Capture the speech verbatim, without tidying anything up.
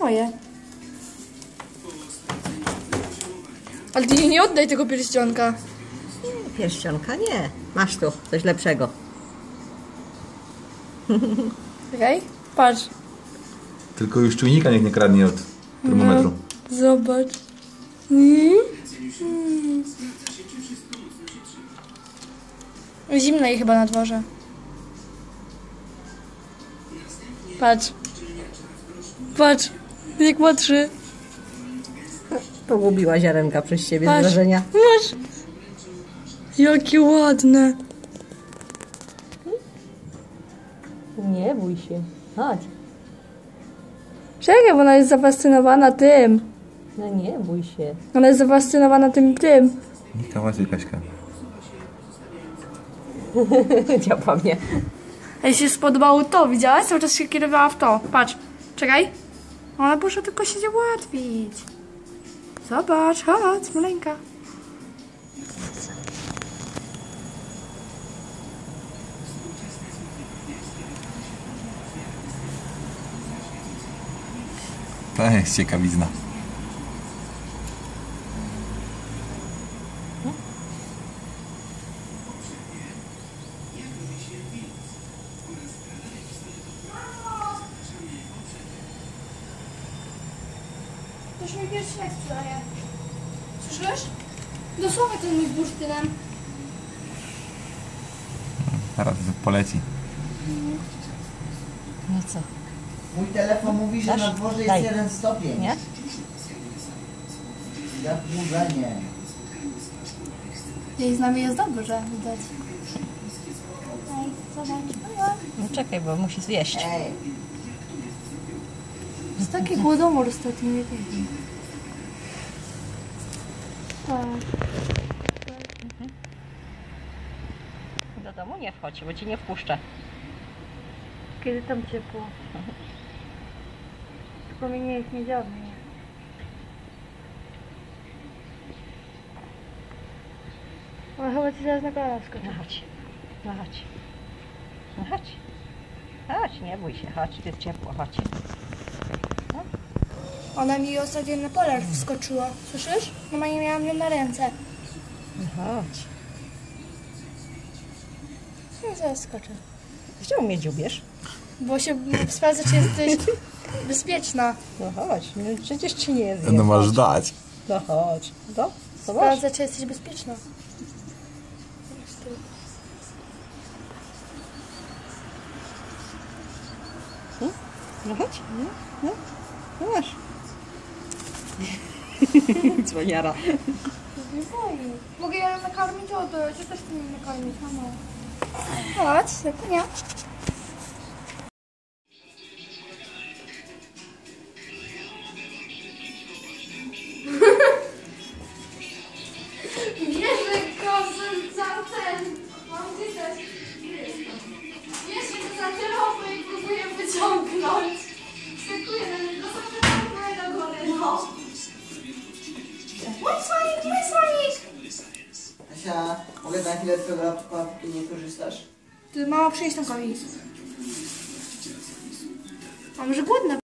Moje. Ale ty jej nie oddaj tego pierścionka. Nie, pierścionka nie. Masz tu coś lepszego. Okej, okay. Patrz. Tylko już czujnika niech nie kradnie od termometru. No, zobacz. Mm. Mm. Zimno jej chyba na dworze. Patrz. Patrz, jak patrzy. Pogubiła ziarenka przez ciebie Patrz. z wrażenia. Masz. Jakie ładne. Nie bój się. Chodź. Czekaj, bo ona jest zafascynowana tym. No nie bój się. Ona jest zafascynowana tym, tym. Nika, łazy Kaśka. Działa mnie. A jej się spodobało to, widziałaś? Cały czas się kierowała w to. Patrz, czekaj. Ona muszę tylko się ułatwić. Zobacz, chodź, maleńka. To jest ciekawizna. Też mi pierwszy raz sprzedaje. Słyszysz? Dosłownie ten mój z bursztynem. Teraz poleci. No co? Mój telefon mówi, że Dasz? na dworze jest Daj. jeden stopień. Nie? Jak burzenie. Jej z nami jest dobrze, widać. Ej, zobacz. No czekaj, bo musi zjeść. Ej, Jest taki głodomor ostatnio, nie wiem. Tak. Do domu nie wchodź, bo ci nie wpuszczę. Kiedy tam ciepło. Tylko mi nie jest niedziałny. Ona chyba ci zaraz na kolana skoczy. No chodź. No chodź. No chodź. Chodź, nie bój się. Chodź, tu jest ciepło, chodź. No. Ona mi ostatnio na polar wskoczyła. Słyszysz? Mama nie miałam ją na ręce. No chodź. No zaraz skoczę. Czemu mnie dziubiesz? Bo się sprawdza, czy jesteś bezpieczna. No chodź, no przecież ci nie jest. No masz dać. No chodź. No, zobacz. Sprawdza, czy jesteś bezpieczna. No chodź. No, no. No masz. Dzwoniara. Nie boi. Mogę ją nakarmić? O, to ja też chcę ją nakarmić, mamo. Chodź, zapomniałam. Bierze kozę za ten. Mam gdzie też. Bierze go za kierowcę i próbuje wyciągnąć. Skakuje na niego, zapraszamy do góry. No. Mój słonik, mój słonik! Asia, mogę na chwilę twojego laptopa, póki nie korzystasz? Ty mama przynieść tam kawę. A może głodna